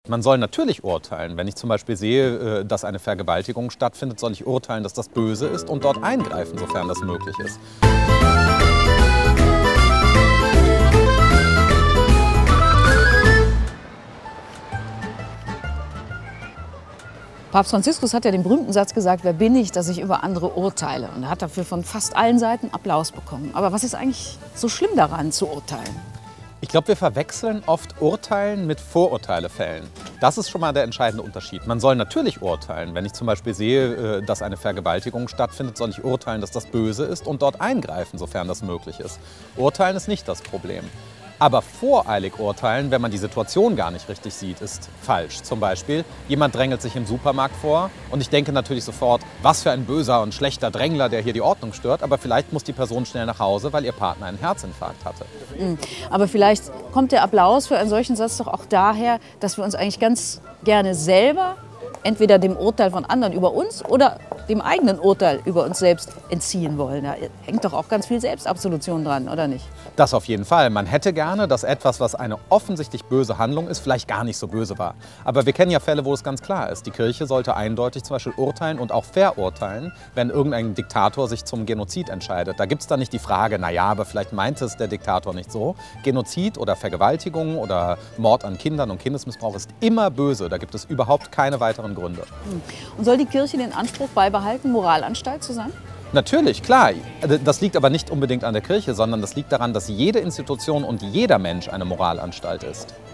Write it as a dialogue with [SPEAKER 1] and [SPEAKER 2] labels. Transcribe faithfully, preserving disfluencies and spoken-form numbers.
[SPEAKER 1] Man soll natürlich urteilen. Wenn ich zum Beispiel sehe, dass eine Vergewaltigung stattfindet, soll ich urteilen, dass das böse ist und dort eingreifen, sofern das möglich ist.
[SPEAKER 2] Papst Franziskus hat ja den berühmten Satz gesagt, wer bin ich, dass ich über andere urteile? Und er hat dafür von fast allen Seiten Applaus bekommen. Aber was ist eigentlich so schlimm daran, zu urteilen?
[SPEAKER 1] Ich glaube, wir verwechseln oft Urteilen mit Vorurteile fällen. Das ist schon mal der entscheidende Unterschied. Man soll natürlich urteilen. Wenn ich zum Beispiel sehe, dass eine Vergewaltigung stattfindet, soll ich urteilen, dass das böse ist und dort eingreifen, sofern das möglich ist. Urteilen ist nicht das Problem. Aber voreilig urteilen, wenn man die Situation gar nicht richtig sieht, ist falsch. Zum Beispiel, jemand drängelt sich im Supermarkt vor und ich denke natürlich sofort, was für ein böser und schlechter Drängler, der hier die Ordnung stört. Aber vielleicht muss die Person schnell nach Hause, weil ihr Partner einen Herzinfarkt hatte.
[SPEAKER 2] Aber vielleicht kommt der Applaus für einen solchen Satz doch auch daher, dass wir uns eigentlich ganz gerne selber entweder dem Urteil von anderen über uns oder dem eigenen Urteil über uns selbst entziehen wollen. Da hängt doch auch ganz viel Selbstabsolution dran, oder nicht?
[SPEAKER 1] Das auf jeden Fall. Man hätte gerne, dass etwas, was eine offensichtlich böse Handlung ist, vielleicht gar nicht so böse war. Aber wir kennen ja Fälle, wo es ganz klar ist. Die Kirche sollte eindeutig zum Beispiel urteilen und auch verurteilen, wenn irgendein Diktator sich zum Genozid entscheidet. Da gibt es dann nicht die Frage, naja, aber vielleicht meinte es der Diktator nicht so. Genozid oder Vergewaltigung oder Mord an Kindern und Kindesmissbrauch ist immer böse. Da gibt es überhaupt keine weiteren Gründe.
[SPEAKER 2] Und soll die Kirche den Anspruch beibehalten, Moralanstalt zu sein?
[SPEAKER 1] Natürlich, klar. Das liegt aber nicht unbedingt an der Kirche, sondern das liegt daran, dass jede Institution und jeder Mensch eine Moralanstalt ist.